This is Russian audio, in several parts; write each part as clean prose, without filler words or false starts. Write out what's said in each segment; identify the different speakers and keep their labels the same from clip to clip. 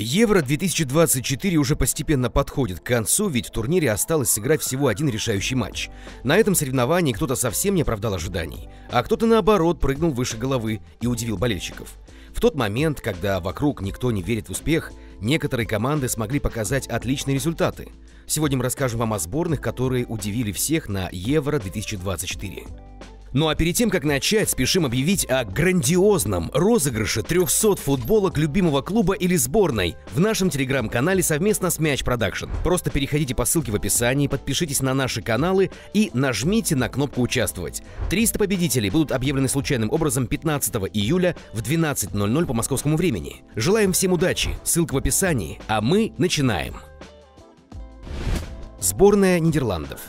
Speaker 1: Евро-2024 уже постепенно подходит к концу, ведь в турнире осталось сыграть всего один решающий матч. На этом соревновании кто-то совсем не оправдал ожиданий, а кто-то наоборот прыгнул выше головы и удивил болельщиков. В тот момент, когда вокруг никто не верит в успех, некоторые команды смогли показать отличные результаты. Сегодня мы расскажем вам о сборных, которые удивили всех на Евро-2024. Ну а перед тем, как начать, спешим объявить о грандиозном розыгрыше 300 футболок любимого клуба или сборной в нашем телеграм-канале совместно с Мяч Продакшн. Просто переходите по ссылке в описании, подпишитесь на наши каналы и нажмите на кнопку «Участвовать». 300 победителей будут объявлены случайным образом 15 июля в 12:00 по московскому времени. Желаем всем удачи, ссылка в описании, а мы начинаем. Сборная Нидерландов.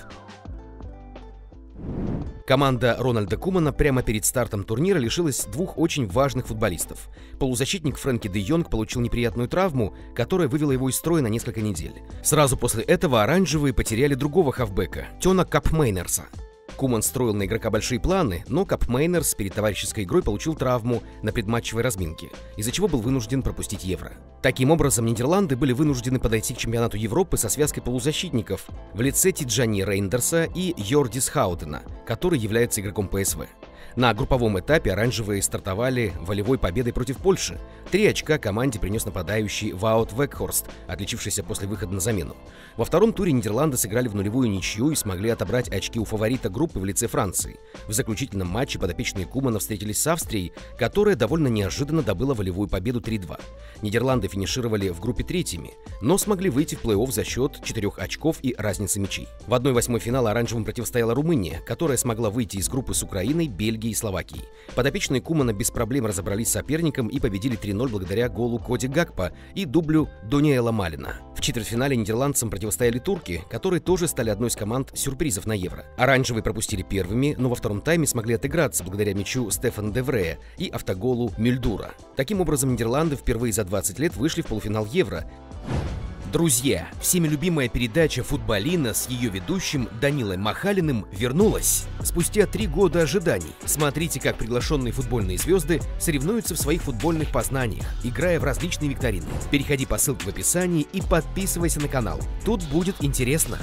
Speaker 1: Команда Рональда Кумана прямо перед стартом турнира лишилась двух очень важных футболистов. Полузащитник Фрэнки де Йонг получил неприятную травму, которая вывела его из строя на несколько недель. Сразу после этого оранжевые потеряли другого хавбека – Тёна Капмейнерса. Куман строил на игрока большие планы, но Капмейнерс перед товарищеской игрой получил травму на предматчевой разминке, из-за чего был вынужден пропустить Евро. Таким образом, Нидерланды были вынуждены подойти к чемпионату Европы со связкой полузащитников в лице Тиджани Рейндерса и Йордис Хаутена, который является игроком ПСВ. На групповом этапе оранжевые стартовали волевой победой против Польши. 3 очка команде принес нападающий Ваут Векхорст, отличившийся после выхода на замену. Во втором туре Нидерланды сыграли в нулевую ничью и смогли отобрать очки у фаворита группы в лице Франции. В заключительном матче подопечные Кумана встретились с Австрией, которая довольно неожиданно добыла волевую победу 3-2. Нидерланды финишировали в группе третьими, но смогли выйти в плей-офф за счет 4 очков и разницы мячей. В 1/8 финала оранжевым противостояла Румыния, которая смогла выйти из группы с Украиной, Бельгией и Словакией. Подопечные Кумана без проблем разобрались с соперником и победили 3-0 благодаря голу Коди Гакпа и дублю Дониэла Малина. В четвертьфинале нидерландцам противостояли турки, которые тоже стали одной из команд сюрпризов на Евро. Оранжевые пропустили первыми, но во втором тайме смогли отыграться благодаря мячу Стефана де Врея и автоголу Мюльдура. Таким образом, Нидерланды впервые за 20 лет вышли в полуфинал Евро. Друзья, всеми любимая передача «Футболина» с ее ведущим Данилой Махалиным вернулась. Спустя 3 года ожиданий смотрите, как приглашенные футбольные звезды соревнуются в своих футбольных познаниях, играя в различные викторины. Переходи по ссылке в описании и подписывайся на канал. Тут будет интересно.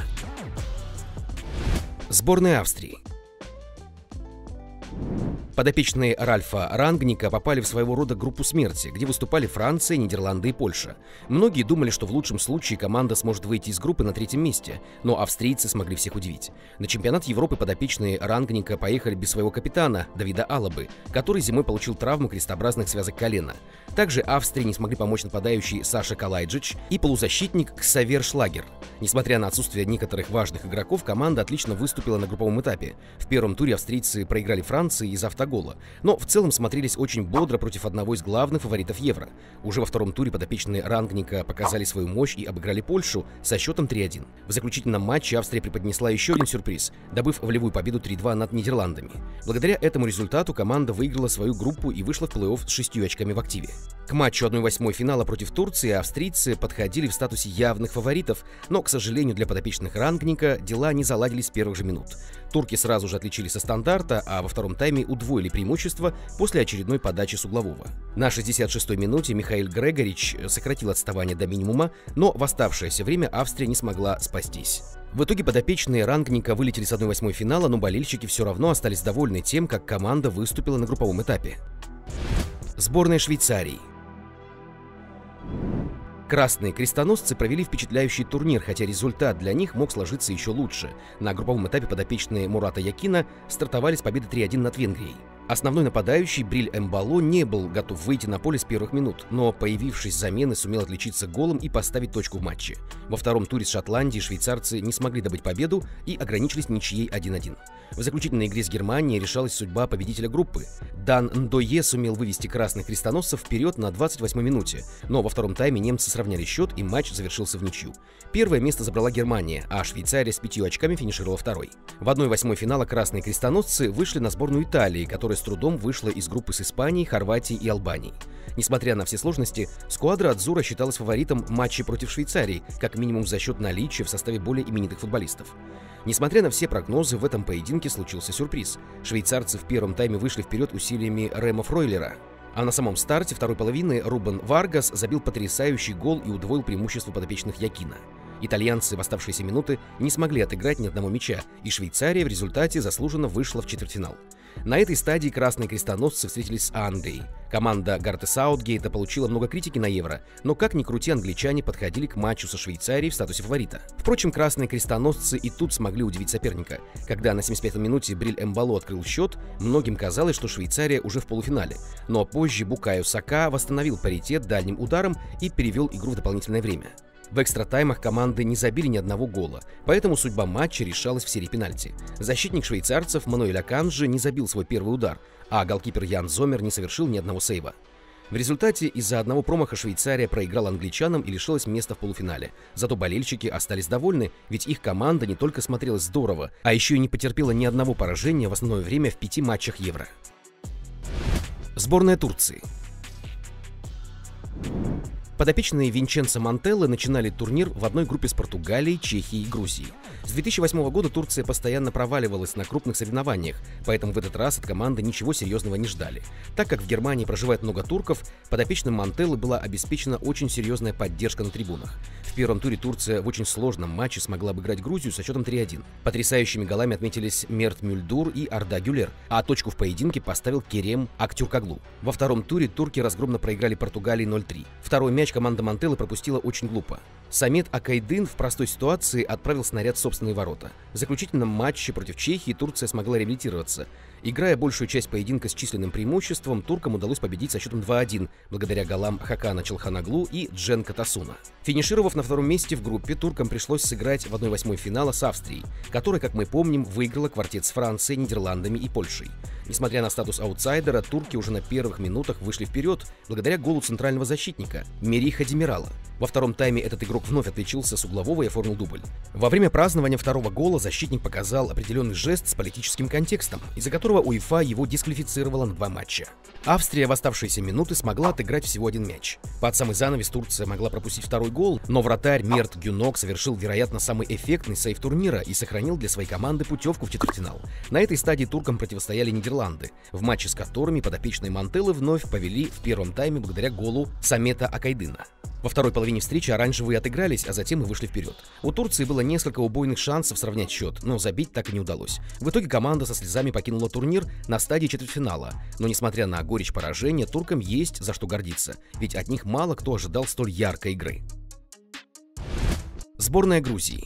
Speaker 1: Сборная Австрии. Подопечные Ральфа Рангника попали в своего рода группу смерти, где выступали Франция, Нидерланды и Польша. Многие думали, что в лучшем случае команда сможет выйти из группы на 3-м месте, но австрийцы смогли всех удивить. На чемпионат Европы подопечные Рангника поехали без своего капитана Давида Алабы, который зимой получил травму крестообразных связок колена. Также Австрии не смогли помочь нападающий Саша Калайджич и полузащитник Ксавьер Шлагер. Несмотря на отсутствие некоторых важных игроков, команда отлично выступила на групповом этапе. В первом туре австрийцы проиграли Франции из автогола, но в целом смотрелись очень бодро против одного из главных фаворитов Евро. Уже во втором туре подопечные Рангника показали свою мощь и обыграли Польшу со счетом 3-1. В заключительном матче Австрия преподнесла еще один сюрприз, добыв волевую победу 3-2 над Нидерландами. Благодаря этому результату команда выиграла свою группу и вышла в плей-офф с 6 очками в активе. К матчу 1/8 финала против Турции австрийцы подходили в статусе явных фаворитов, но, к сожалению, для подопечных Рангника дела не заладились с первых же минут. Турки сразу же отличились со стандарта, а во втором тайме удвоили преимущество после очередной подачи с углового. На 66-й минуте Михаил Грегорич сократил отставание до минимума, но в оставшееся время Австрия не смогла спастись. В итоге подопечные Рангника вылетели с 1/8 финала, но болельщики все равно остались довольны тем, как команда выступила на групповом этапе. Сборная Швейцарии. Красные крестоносцы провели впечатляющий турнир, хотя результат для них мог сложиться еще лучше. На групповом этапе подопечные Мурата Якина стартовали с победы 3-1 над Венгрией. Основной нападающий Бриль Эмбало не был готов выйти на поле с первых минут, но, появившись с замены, сумел отличиться голом и поставить точку в матче. Во втором туре с Шотландией швейцарцы не смогли добыть победу и ограничились ничьей 1-1. В заключительной игре с Германией решалась судьба победителя группы. Дан Ндое сумел вывести красных крестоносцев вперед на 28-й минуте, но во втором тайме немцы сравняли счет и матч завершился в ничью. Первое место забрала Германия, а Швейцария с 5 очками финишировала второй. В 1/8 финала красные крестоносцы вышли на сборную Италии, которая с трудом вышла из группы с Испанией, Хорватией и Албанией. Несмотря на все сложности, сквадра Адзура считалась фаворитом матча против Швейцарии, как минимум за счет наличия в составе более именитых футболистов. Несмотря на все прогнозы, в этом поединке случился сюрприз. Швейцарцы в первом тайме вышли вперед усилиями Рема Фройлера. А на самом старте второй половины Рубен Варгас забил потрясающий гол и удвоил преимущество подопечных Якина. Итальянцы в оставшиеся минуты не смогли отыграть ни одного мяча, и Швейцария в результате заслуженно вышла в четвертьфинал. На этой стадии красные крестоносцы встретились с Англией. Команда Гарета Саутгейта получила много критики на Евро, но как ни крути, англичане подходили к матчу со Швейцарией в статусе фаворита. Впрочем, красные крестоносцы и тут смогли удивить соперника. Когда на 75-й минуте Бриль Эмбало открыл счет, многим казалось, что Швейцария уже в полуфинале. Но позже Букайо Сака восстановил паритет дальним ударом и перевел игру в дополнительное время. В экстра-таймах команды не забили ни одного гола, поэтому судьба матча решалась в серии пенальти. Защитник швейцарцев Мануэль Аканджи не забил свой первый удар, а голкипер Ян Зомер не совершил ни одного сейва. В результате из-за одного промаха Швейцария проиграла англичанам и лишилась места в полуфинале. Зато болельщики остались довольны, ведь их команда не только смотрелась здорово, а еще и не потерпела ни одного поражения в основное время в 5 матчах Евро. Сборная Турции. Подопечные Винченцо Монтелло начинали турнир в одной группе с Португалией, Чехией и Грузией. С 2008 года Турция постоянно проваливалась на крупных соревнованиях, поэтому в этот раз от команды ничего серьезного не ждали. Так как в Германии проживает много турков, подопечным Монтелло была обеспечена очень серьезная поддержка на трибунах. В первом туре Турция в очень сложном матче смогла обыграть Грузию со счетом 3-1. Потрясающими голами отметились Мерт Мюльдур и Арда Гюлер, а точку в поединке поставил Керем Актюркоглу. Во втором туре турки разгромно проиграли Португалии 0-3. Второй мяч команда Монтелло пропустила очень глупо. Самет Акайдын в простой ситуации отправил снаряд в собственные ворота. В заключительном матче против Чехии Турция смогла реабилитироваться. Играя большую часть поединка с численным преимуществом, туркам удалось победить со счетом 2-1, благодаря голам Хакана Челханоглу и Дженка Тасуна. Финишировав на втором месте в группе, туркам пришлось сыграть в 1/8 финала с Австрией, которая, как мы помним, выиграла квартет с Францией, Нидерландами и Польшей. Несмотря на статус аутсайдера, турки уже на первых минутах вышли вперед благодаря голу центрального защитника Мериха Демирала. Во втором тайме этот игрок вновь отличился с углового и оформил дубль. Во время празднования второго гола защитник показал определенный жест с политическим контекстом, из-за которого УЕФА его дисквалифицировала на 2 матча. Австрия в оставшиеся минуты смогла отыграть всего 1 мяч. Под самый занавес Турция могла пропустить второй гол, но вратарь Мерт Гюнок совершил, вероятно, самый эффектный сейв турнира и сохранил для своей команды путевку в четвертьфинал. На этой стадии туркам противостояли Нидерланды, в матче с которыми подопечные Монтелло вновь повели в первом тайме благодаря голу Самета Акайдына. Во второй половине встречи оранжевые отыгрались, а затем и вышли вперед. У Турции было несколько убойных шансов сравнять счет, но забить так и не удалось. В итоге команда со слезами покинула турнир на стадии четвертьфинала. Но несмотря на горечь поражения, туркам есть за что гордиться, ведь от них мало кто ожидал столь яркой игры. Сборная Грузии.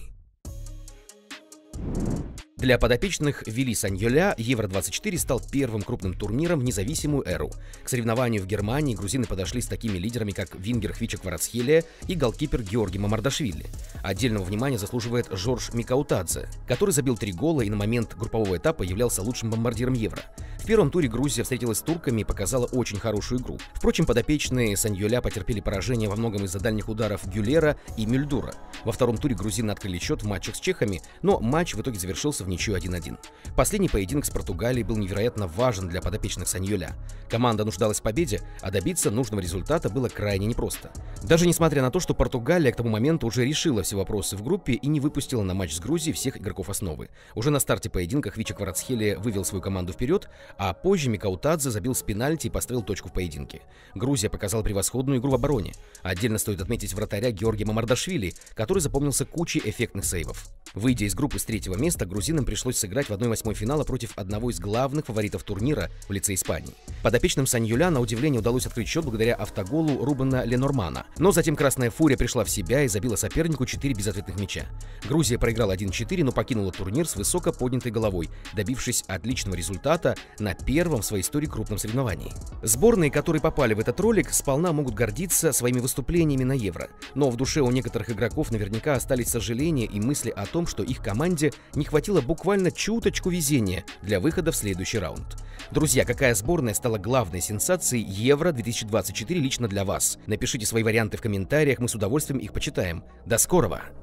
Speaker 1: Для подопечных Вили Саньоля Евро-24 стал первым крупным турниром в независимую эру. К соревнованию в Германии грузины подошли с такими лидерами, как вингер Хвича Кварацхелия и голкипер Георгий Мамардашвили. Отдельного внимания заслуживает Жорж Микаутадзе, который забил 3 гола и на момент группового этапа являлся лучшим бомбардиром Евро. В первом туре Грузия встретилась с турками и показала очень хорошую игру. Впрочем, подопечные Саньоля потерпели поражение во многом из-за дальних ударов Гюлера и Мюльдура. Во втором туре грузины открыли счет в матчах с чехами, но матч в итоге завершился в ничью 1-1. Последний поединок с Португалией был невероятно важен для подопечных Саньоля. Команда нуждалась в победе, а добиться нужного результата было крайне непросто. Даже несмотря на то, что Португалия к тому моменту уже решила все вопросы в группе и не выпустила на матч с Грузией всех игроков основы. Уже на старте поединка Хвича Кварацхелия вывел свою команду вперед, а позже Микаутадзе забил с пенальти и поставил точку в поединке. Грузия показала превосходную игру в обороне. Отдельно стоит отметить вратаря Георгия Мамардашвили, который запомнился кучей эффектных сейвов. Выйдя из группы с 3-го места, грузинам пришлось сыграть в 1/8 финала против одного из главных фаворитов турнира в лице Испании. Подопечным Саньоля на удивление удалось открыть счет благодаря автоголу Рубена Ленормана, но затем Красная Фурия пришла в себя и забила сопернику 4 безответных мяча. Грузия проиграла 1-4, но покинула турнир с высоко поднятой головой, добившись отличного результата на первом в своей истории крупном соревновании. Сборные, которые попали в этот ролик, сполна могут гордиться своими выступлениями на Евро, но в душе у некоторых игроков наверняка остались сожаления и мысли о том, что их команде не хватило буквально чуточку везения для выхода в следующий раунд. Друзья, какая сборная стала главной сенсацией Евро-2024 лично для вас? Напишите свои варианты в комментариях, мы с удовольствием их почитаем. До скорого!